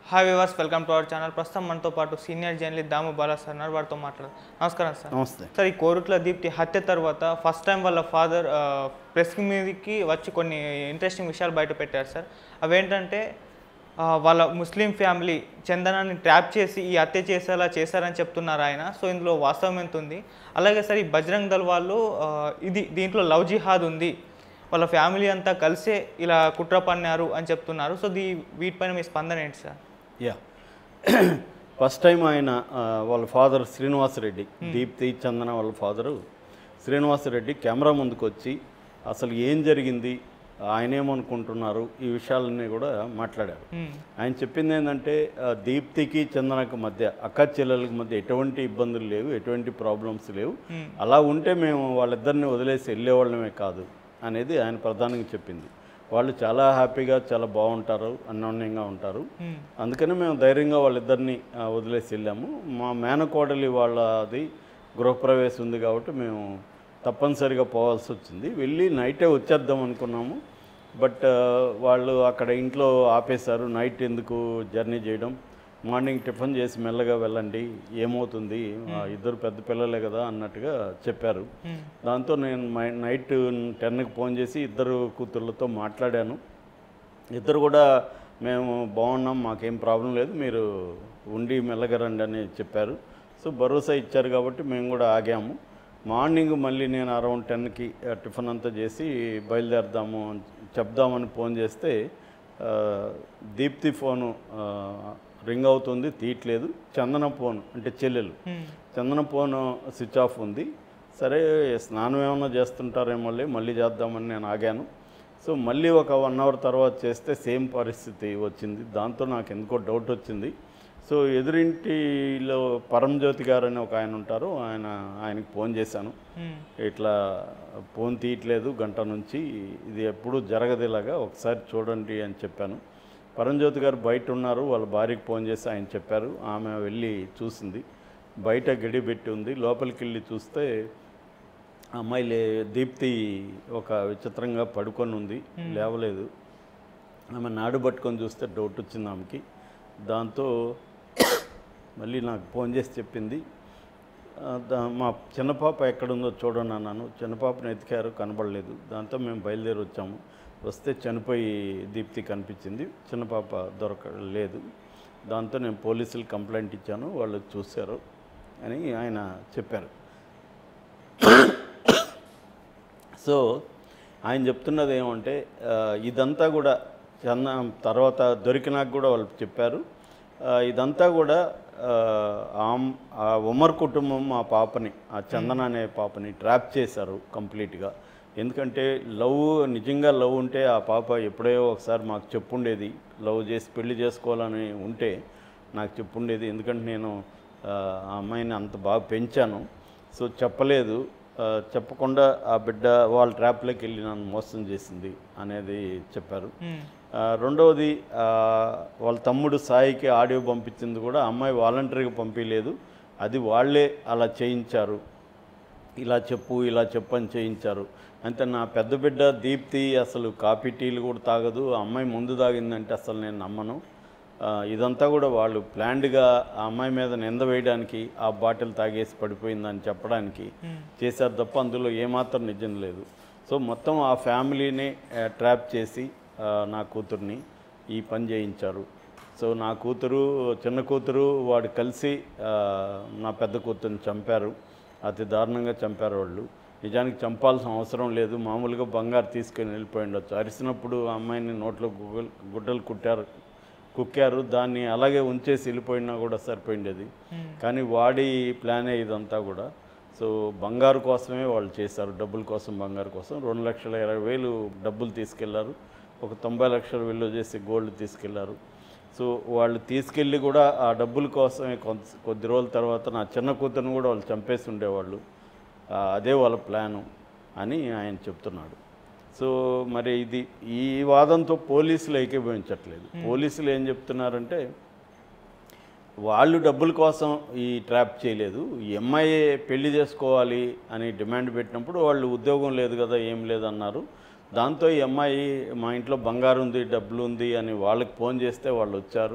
Hi viewers, welcome to our channel. ప్రస్తుతం మనతో పాటు senior journalist Damu Bala sir ఉన్నారు. వారితో మాట్లాడదాం. నమస్కారం సార్. నమస్తే సార్, ఈ కోరుట్ల దీప్తి హత్య తర్వాత ఫస్ట్ టైం వాళ్ళ ఫాదర్ ప్రెస్ మీదకి వచ్చి కొన్ని ఇంట్రెస్టింగ్ విషయాలు బయట పెట్టారు సార్. అవేంటంటే వాళ్ళ ముస్లిం ఫ్యామిలీ చందనాన్ని ట్రాప్ చేసి ఈ హత్య చేసేలా చేశారని చెప్తున్నారు ఆయన. సో ఇందులో వాస్తవం ఎంత ఉంది? అలాగే సార్, ఈ బజరంగ్ దళ్ వాళ్ళు దీంట్లో లవ్ జిహాద్ ఉంది, వాళ్ళ ఫ్యామిలీ అంతా కలిసే ఇలా కుట్ర పన్నారు అని చెప్తున్నారు. సో వీటిపైన మీ స్పందన ఏంటి సార్? యా ఫస్ట్ టైం ఆయన వాళ్ళ ఫాదర్ శ్రీనివాసరెడ్డి, దీప్తి చందన వాళ్ళ ఫాదరు శ్రీనివాసరెడ్డి కెమెరా ముందుకు వచ్చి అసలు ఏం జరిగింది, ఆయన ఏమనుకుంటున్నారు, ఈ విషయాలన్నీ కూడా మాట్లాడారు. ఆయన చెప్పింది ఏంటంటే దీప్తికి చందనకు మధ్య అక్క చెల్లెలకి మధ్య ఎటువంటి ఇబ్బందులు లేవు, ఎటువంటి ప్రాబ్లమ్స్ లేవు, అలా ఉంటే మేము వాళ్ళిద్దరిని వదిలేసి వెళ్ళేవాళ్ళమే కాదు అనేది ఆయన ప్రధానంగా చెప్పింది. వాళ్ళు చాలా హ్యాపీగా చాలా బాగుంటారు, అన్యోన్యంగా ఉంటారు, అందుకని మేము ధైర్యంగా వాళ్ళిద్దరిని వదిలేసి వెళ్ళాము. మా మేనకోడలి వాళ్ళది గృహప్రవేశం ఉంది కాబట్టి మేము తప్పనిసరిగా పోవాల్సి వచ్చింది. వెళ్ళి నైటే వచ్చేద్దాం అనుకున్నాము, బట్ వాళ్ళు అక్కడ ఇంట్లో ఆపేశారు. నైట్ ఎందుకు జర్నీ చేయడం, మార్నింగ్ టిఫిన్ చేసి మెల్లగా వెళ్ళండి, ఏమవుతుంది, ఇద్దరు పెద్ద పిల్లలే కదా అన్నట్టుగా చెప్పారు. దాంతో నేను నైట్ 10కి ఫోన్ చేసి ఇద్దరు కూతుర్లతో మాట్లాడాను. ఇద్దరు కూడా మేము బాగున్నాం, మాకేం ప్రాబ్లం లేదు, మీరు ఉండి మెల్లగా రండి అని చెప్పారు. సో భరోసా ఇచ్చారు కాబట్టి మేము కూడా ఆగాము. మార్నింగ్ మళ్ళీ నేను అరౌండ్ 10కి టిఫిన్ అంతా చేసి బయలుదేరదాము చెప్దామని ఫోన్ చేస్తే దీప్తి ఫోను రింగ్ అవుతుంది, తీయట్లేదు. చందన ఫోన్ అంటే చెల్లెలు, చందన ఫోను స్విచ్ ఆఫ్ ఉంది. సరే స్నానం ఏమన్నా చేస్తుంటారేమో, మళ్ళీ చేద్దామని నేను ఆగాను. సో మళ్ళీ ఒక 1 అవర్ తర్వాత చేస్తే సేమ్ పరిస్థితి వచ్చింది. దాంతో నాకు ఎందుకో డౌట్ వచ్చింది. సో ఎదురింటిలో పరంజ్యోతి గారు అని ఒక ఆయన ఉంటారు, ఆయనకి ఫోన్ చేశాను. ఇట్లా ఫోన్ తీయట్లేదు గంట నుంచి, ఇది ఎప్పుడు జరగదు ఇలాగా, ఒకసారి చూడండి అని చెప్పాను. పరంజ్యోతి గారు బయట ఉన్నారు, వాళ్ళ భార్యకి ఫోన్ చేసి ఆయన చెప్పారు. ఆమె వెళ్ళి చూసింది, బయట గడి పెట్టి ఉంది. లోపలికి వెళ్ళి చూస్తే అమ్మాయి దీప్తి ఒక విచిత్రంగా పడుకొని ఉంది, లేవలేదు. ఆమె నాడు పట్టుకొని చూస్తే డౌట్ వచ్చింది ఆమెకి. దాంతో మళ్ళీ నాకు ఫోన్ చేసి చెప్పింది, మా చిన్నపాప ఎక్కడుందో చూడండి అన్నాను. చిన్నపాపను ఎతికారు, కనబడలేదు. దాంతో మేము బయలుదేరి వచ్చాము. వస్తే చనిపోయి దీప్తి కనిపించింది, చిన్నపాప లేదు. దాంతో నేను పోలీసులు కంప్లైంట్ ఇచ్చాను, వాళ్ళు చూశారు అని ఆయన చెప్పారు. సో ఆయన చెప్తున్నది ఏమంటే ఇదంతా కూడా తర్వాత దొరికినాక కూడా వాళ్ళు చెప్పారు, ఇదంతా కూడా ఉమర్ కుటుంబం ఆ పాపని, ఆ చందన అనే పాపని ట్రాప్ చేశారు కంప్లీట్గా. ఎందుకంటే నిజంగా లవ్ ఉంటే ఆ పాప ఎప్పుడో ఒకసారి మాకు చెప్పుండేది, లవ్ చేసి పెళ్లి చేసుకోవాలని ఉంటే నాకు చెప్పుండేది. ఎందుకంటే నేను ఆ అమ్మాయిని అంత బాగా పెంచాను. సో చెప్పలేదు, చెప్పకుండా ఆ బిడ్డ వాళ్ళ ట్రాప్లోకి వెళ్ళి నన్ను మోసం చేసింది అనేది చెప్పారు. రెండవది, వాళ్ళ తమ్ముడు సాయికి ఆడియో పంపించింది కూడా అమ్మాయి వాలంటరీగా పంపించలేదు, అది వాళ్ళే అలా చేయించారు, ఇలా చెప్పు అని చేయించారు. అంతే. నా పెద్ద బిడ్డ దీప్తి అసలు కాఫీ టీలు కూడా తాగదు, అమ్మాయి ముందు తాగిందంటే అసలు నేను నమ్మను. ఇదంతా కూడా వాళ్ళు ప్లాన్డ్గా ఆ అమ్మాయి మీద నింద వేయడానికి, ఆ బాటిల్ తాగేసి పడిపోయిందని చెప్పడానికి చేశారు తప్ప అందులో ఏమాత్రం నిజం లేదు. సో మొత్తం ఆ ఫ్యామిలీని ట్రాప్ చేసి నా కూతుర్ని ఈ పని చేయించారు. సో నా కూతురు, చిన్న కూతురు వాడు కలిసి నా పెద్ద కూతుర్ని చంపారు, అతి దారుణంగా చంపారు వాళ్ళు. నిజానికి చంపాల్సిన అవసరం లేదు, మామూలుగా బంగారు తీసుకొని వెళ్ళిపోయి ఉండొచ్చు. అరిసినప్పుడు అమ్మాయిని నోట్లో గుడ్డలు కుక్కారు, దాన్ని అలాగే ఉంచేసి వెళ్ళిపోయినా కూడా సరిపోయిండేది. కానీ వాడి ప్లానే ఇదంతా కూడా. సో బంగారు కోసమే వాళ్ళు చేశారు, డబ్బుల కోసం, బంగారు కోసం. 2,20,000 డబ్బులు తీసుకెళ్లారు, ఒక 90 లక్షలు విలువ చేసి గోల్డ్ తీసుకెళ్లారు. సో వాళ్ళు తీసుకెళ్ళి కూడా ఆ డబ్బుల కోసమే కొద్ది రోజుల తర్వాత నా చిన్న కూతురుని కూడా వాళ్ళు చంపేసి ఉండేవాళ్ళు, అదే వాళ్ళ ప్లాను అని ఆయన చెప్తున్నాడు. సో మరి ఈ వాదంతో పోలీసులు ఏకీభవించట్లేదు. పోలీసులు ఏం చెప్తున్నారంటే వాళ్ళు డబ్బుల కోసం ఈ ట్రాప్ చేయలేదు, ఈ అమ్మాయి పెళ్లి చేసుకోవాలి అని డిమాండ్ పెట్టినప్పుడు వాళ్ళు ఉద్యోగం లేదు కదా, ఏం లేదన్నారు. దాంతో ఈ అమ్మాయి మా ఇంట్లో బంగారు ఉంది, డబ్బులు ఉంది అని వాళ్ళకి ఫోన్ చేస్తే వాళ్ళు వచ్చారు.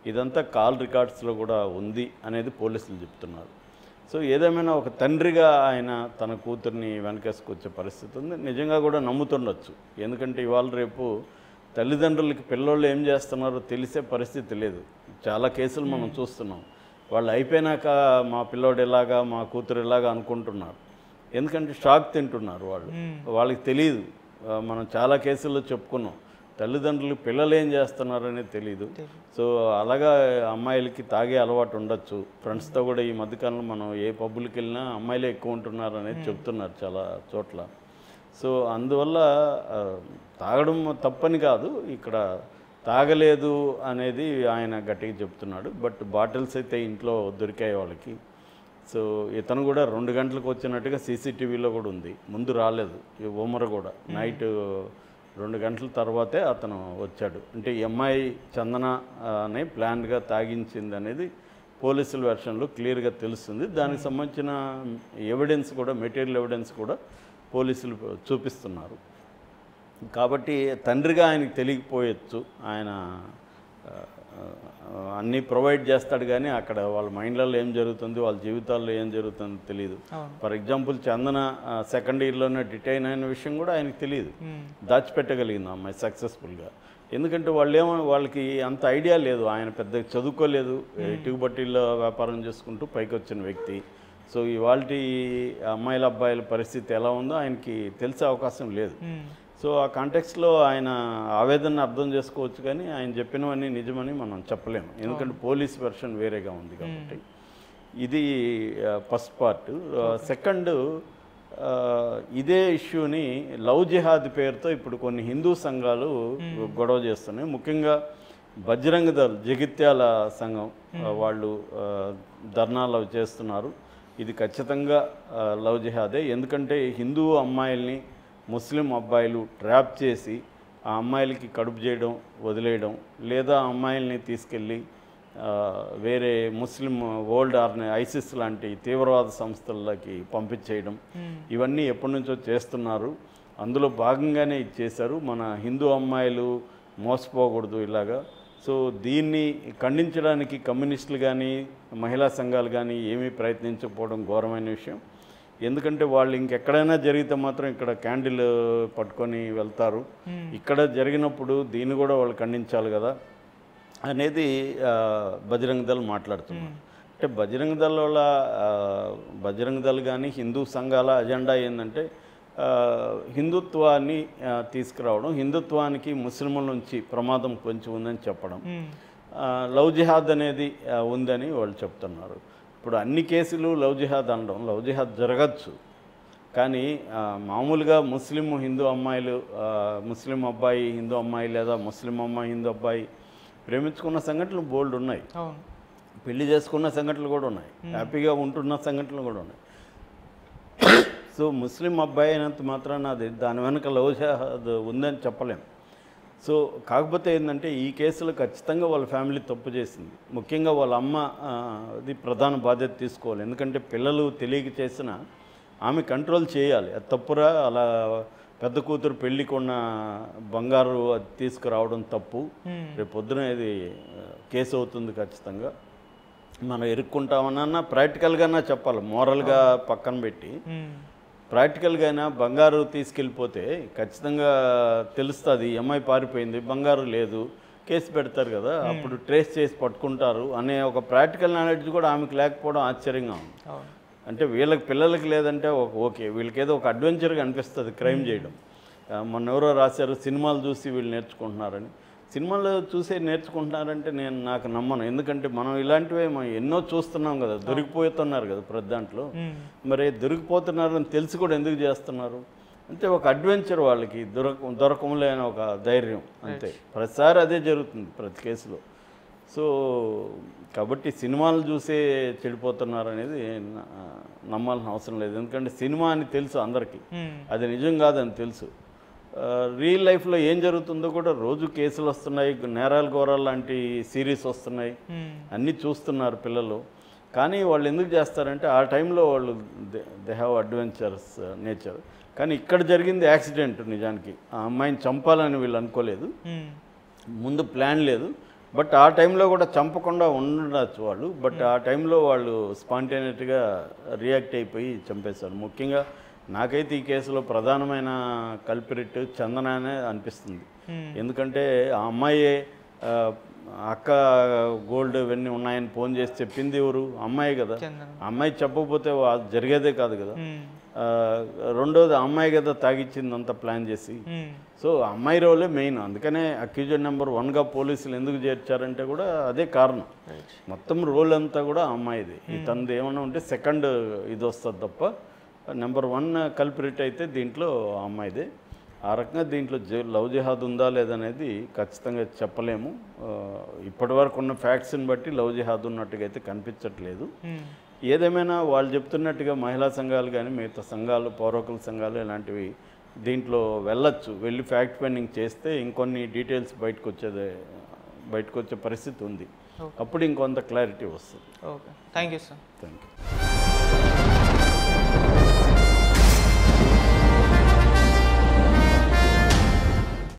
ఇదంతా కాల్ రికార్డ్స్లో కూడా ఉంది అనేది పోలీసులు చెప్తున్నారు. సో ఏదేమైనా ఒక తండ్రిగా ఆయన తన కూతుర్ని వెనకేసుకొచ్చే పరిస్థితి ఉంది. నిజంగా కూడా నమ్ముతుండొచ్చు, ఎందుకంటే ఇవాళ రేపు తల్లిదండ్రులకి పిల్లోళ్ళు ఏం చేస్తున్నారో తెలిసే పరిస్థితి లేదు. చాలా కేసులు మనం చూస్తున్నాం. వాళ్ళు అయిపోయినాక మా పిల్లోడు ఇలాగా మా కూతురు ఇలాగా అనుకుంటున్నారు, ఎందుకంటే షాక్ తింటున్నారు వాళ్ళకి తెలియదు. మనం చాలా కేసుల్లో చెప్పుకున్నాం, తల్లిదండ్రులు పిల్లలు ఏం చేస్తున్నారనేది తెలియదు. సో అలాగా అమ్మాయిలకి తాగే అలవాటు ఉండొచ్చు. ఫ్రెండ్స్తో కూడా ఈ మధ్యకాలంలో మనం ఏ పబ్బులకి వెళ్ళినా అమ్మాయిలే ఎక్కువ ఉంటున్నారు అనేది చెప్తున్నారు చాలా చోట్ల. సో అందువల్ల తాగడం తప్పని కాదు, ఇక్కడ తాగలేదు అనేది ఆయన గట్టిగా చెప్తున్నాడు. బట్ బాటిల్స్ అయితే ఇంట్లో దొరికాయి వాళ్ళకి. సో ఇతను కూడా 2 గంటలకు వచ్చినట్టుగా సీసీటీవీలో కూడా ఉంది, ముందు రాలేదు. ఈ ఉమర్ కూడా నైట్ 2 గంటల తర్వాతే అతను వచ్చాడు. అంటే ఎంఐ చందన అనే ప్లాన్గా తాగించింది అనేది పోలీసుల వెర్షన్లో క్లియర్గా తెలుస్తుంది. దానికి సంబంధించిన ఎవిడెన్స్ కూడా, మెటీరియల్ ఎవిడెన్స్ కూడా పోలీసులు చూపిస్తున్నారు. కాబట్టి తండ్రిగా ఆయనకి తెలియకపోయచ్చు, ఆయన అన్నీ ప్రొవైడ్ చేస్తాడు కానీ అక్కడ వాళ్ళ మైండ్లలో ఏం జరుగుతుంది, వాళ్ళ జీవితాల్లో ఏం జరుగుతుందో తెలియదు. ఫర్ ఎగ్జాంపుల్ చందన సెకండ్ ఇయర్లోనే డిటైన్ అయిన విషయం కూడా ఆయనకు తెలియదు. దాచిపెట్టగలిగింది అమ్మాయి సక్సెస్ఫుల్గా. ఎందుకంటే వాళ్ళకి అంత ఐడియా లేదు, ఆయన పెద్దగా చదువుకోలేదు, ఇటుకు బట్టీల్లో వ్యాపారం చేసుకుంటూ పైకి వచ్చిన వ్యక్తి. సో ఇవాళ అమ్మాయిల అబ్బాయిల పరిస్థితి ఎలా ఉందో ఆయనకి తెలిసే అవకాశం లేదు. సో ఆ కాంటెక్స్లో ఆయన ఆవేదన అర్థం చేసుకోవచ్చు, కానీ ఆయన చెప్పినవన్నీ నిజమని మనం చెప్పలేము, ఎందుకంటే పోలీస్ వెర్షన్ వేరేగా ఉంది కాబట్టి. ఇది ఫస్ట్ పార్ట్. సెకండ్, ఇదే ఇష్యూని లవ్ జిహాద్ పేరుతో ఇప్పుడు కొన్ని హిందూ సంఘాలు గొడవ చేస్తున్నాయి. ముఖ్యంగా బజరంగ దళ్ జగిత్యాల సంఘం వాళ్ళు ధర్నాలు చేస్తున్నారు. ఇది ఖచ్చితంగా లవ్ జిహాదే, ఎందుకంటే హిందూ అమ్మాయిల్ని ముస్లిం అబ్బాయిలు ట్రాప్ చేసి ఆ అమ్మాయిలకి కడుపు చేయడం, వదిలేయడం, లేదా అమ్మాయిల్ని తీసుకెళ్ళి వేరే ముస్లిం వరల్డ్ ఐసిస్ లాంటి తీవ్రవాద సంస్థలకి పంపించేయడం, ఇవన్నీ ఎప్పటి నుంచో చేస్తున్నారు. అందులో భాగంగానే ఇది చేశారు. మన హిందూ అమ్మాయిలు మోసపోకూడదు ఇలాగా. సో దీన్ని ఖండించడానికి కమ్యూనిస్టులు కానీ మహిళా సంఘాలు కానీ ఏమీ ప్రయత్నించకపోవడం ఘోరమైన విషయం. ఎందుకంటే వాళ్ళు ఇంకెక్కడైనా జరిగితే మాత్రం ఇక్కడ క్యాండిల్ పట్టుకొని వెళ్తారు, ఇక్కడ జరిగినప్పుడు దీన్ని కూడా వాళ్ళు ఖండించాలి కదా అనేది బజరంగ దళ్ మాట్లాడుతున్నారు. అంటే బజరంగ దళ్ కానీ హిందూ సంఘాల అజెండా ఏంటంటే హిందుత్వాన్ని తీసుకురావడం, హిందుత్వానికి ముస్లింల నుంచి ప్రమాదం పొంచి ఉందని చెప్పడం, లవ్ జిహాద్ అనేది ఉందని వాళ్ళు చెప్తున్నారు. ఇప్పుడు అన్ని కేసులు లవ్ జిహాద్ అనడం, లవ్ జిహాద్ జరగచ్చు, కానీ మామూలుగా ముస్లిం హిందూ అమ్మాయిలు, ముస్లిం అబ్బాయి హిందూ అమ్మాయి లేదా ముస్లిం అమ్మాయి హిందూ అబ్బాయి ప్రేమించుకున్న సంఘటనలు బోల్డ్ ఉన్నాయి, పెళ్లి చేసుకున్న సంఘటనలు కూడా ఉన్నాయి, హ్యాపీగా ఉంటున్న సంఘటనలు కూడా ఉన్నాయి. సో ముస్లిం అబ్బాయి అయినంత మాత్రాన అది దాని వెనక లవ్ జిహాద్ ఉందని చెప్పలేం. సో కాకపోతే ఏంటంటే ఈ కేసులో ఖచ్చితంగా వాళ్ళ ఫ్యామిలీ తప్పు చేసింది. ముఖ్యంగా వాళ్ళ అమ్మ అది ప్రధాన బాధ్యత తీసుకోవాలి, ఎందుకంటే పిల్లలు తెలియక చేసిన ఆమె కంట్రోల్ చేయాలి. అది తప్పురా, అలా పెద్ద కూతురు పెళ్ళికి ఉన్న బంగారు అది తీసుకురావడం తప్పు. రేపు పొద్దున ఇది కేసు అవుతుంది ఖచ్చితంగా. మనం ఇరుక్కుంటామన్నా ప్రాక్టికల్గానా చెప్పాలి, మోరల్గా పక్కన పెట్టి ప్రాక్టికల్గా అయినా బంగారు తీసుకెళ్ళిపోతే ఖచ్చితంగా తెలుస్తుంది, అమ్మాయి పారిపోయింది, బంగారు లేదు, కేసు పెడతారు కదా, అప్పుడు ట్రేస్ చేసి పట్టుకుంటారు అనే ఒక ప్రాక్టికల్ నాలెడ్జ్ కూడా ఆమెకు లేకపోవడం ఆశ్చర్యంగా ఉంది. అంటే వీళ్ళకి పిల్లలకి లేదంటే ఓకే, వీళ్ళకేదో ఒక అడ్వెంచర్గా అనిపిస్తుంది క్రైమ్ చేయడం. మొన్న ఎవరో రాశారు సినిమాలు చూసి వీళ్ళు నేర్చుకుంటున్నారని. సినిమాలు చూసే నేర్చుకుంటున్నారంటే నాకు నమ్మను, ఎందుకంటే మనం ఇలాంటివే మనం ఎన్నో చూస్తున్నాం కదా, దొరికిపోతున్నారు కదా ప్రతి దాంట్లో. మరి దొరికిపోతున్నారని తెలిసి కూడా ఎందుకు చేస్తున్నారు అంటే ఒక అడ్వెంచర్, వాళ్ళకి దొరకములే అని ఒక ధైర్యం, అంతే. ప్రతిసారి అదే జరుగుతుంది ప్రతి కేసులో. సో కాబట్టి సినిమాలు చూసే చెడిపోతున్నారు అనేది నమ్మాల్సిన అవసరం లేదు, ఎందుకంటే సినిమా అని తెలుసు అందరికీ, అది నిజం కాదని తెలుసు. రియల్ లైఫ్లో ఏం జరుగుతుందో కూడా రోజు కేసులు వస్తున్నాయి, నేరాలు ఘోరాలు లాంటి సిరీస్ వస్తున్నాయి, అన్నీ చూస్తున్నారు పిల్లలు. కానీ వాళ్ళు ఎందుకు చేస్తారంటే ఆ టైంలో వాళ్ళు దే హ్యావ్ అడ్వెంచరస్ నేచర్. కానీ ఇక్కడ జరిగింది యాక్సిడెంట్, నిజానికి ఆ అమ్మాయిని చంపాలని వీళ్ళు అనుకోలేదు, ముందు ప్లాన్ లేదు, బట్ ఆ టైంలో కూడా చంపకుండా ఉండొచ్చు వాళ్ళు, బట్ ఆ టైంలో వాళ్ళు స్పాంటేనియస్గా రియాక్ట్ అయిపోయి చంపేశారు. ముఖ్యంగా నాకైతే ఈ కేసులో ప్రధానమైన కల్పిరిట్ చందనానే అనిపిస్తుంది. ఎందుకంటే ఆ అమ్మాయే అక్క గోల్డ్ ఇవన్నీ ఉన్నాయని ఫోన్ చేసి చెప్పింది ఎవరు? అమ్మాయి కదా. అమ్మాయి చెప్పకపోతే జరిగేదే కాదు కదా. రెండోది అమ్మాయి కదా తాగిచ్చింది అంతా ప్లాన్ చేసి. సో అమ్మాయి రోలే మెయిన్. అందుకనే అక్యూజెడ్ నెంబర్ 1గా పోలీసులు ఎందుకు చేర్చారంటే కూడా అదే కారణం. మొత్తం రోల్ అంతా కూడా అమ్మాయిది. తనది ఏమన్నా ఉంటే సెకండ్ ఇది వస్తుంది తప్ప నెంబర్ 1 కల్పిరిట్ అయితే దీంట్లో అమ్మాయిదే. ఆ రకంగా దీంట్లో లవ్ జిహాద్ ఉందా లేదనేది ఖచ్చితంగా చెప్పలేము. ఇప్పటి వరకు ఉన్న ఫ్యాక్ట్స్ని బట్టి లవ్ జిహాద్ ఉన్నట్టుగా అయితే కనిపించట్లేదు. ఏదేమైనా వాళ్ళు చెప్తున్నట్టుగా మహిళా సంఘాలు కానీ మిగతా సంఘాలు, పౌరకుల సంఘాలు ఇలాంటివి దీంట్లో వెళ్ళొచ్చు. వెళ్ళి ఫ్యాక్ట్ ఫైండింగ్ చేస్తే ఇంకొన్ని డీటెయిల్స్ బయటకు వచ్చే పరిస్థితి ఉంది. అప్పుడు ఇంకొంత క్లారిటీ వస్తుంది. Okay, thank you sir. Thank you.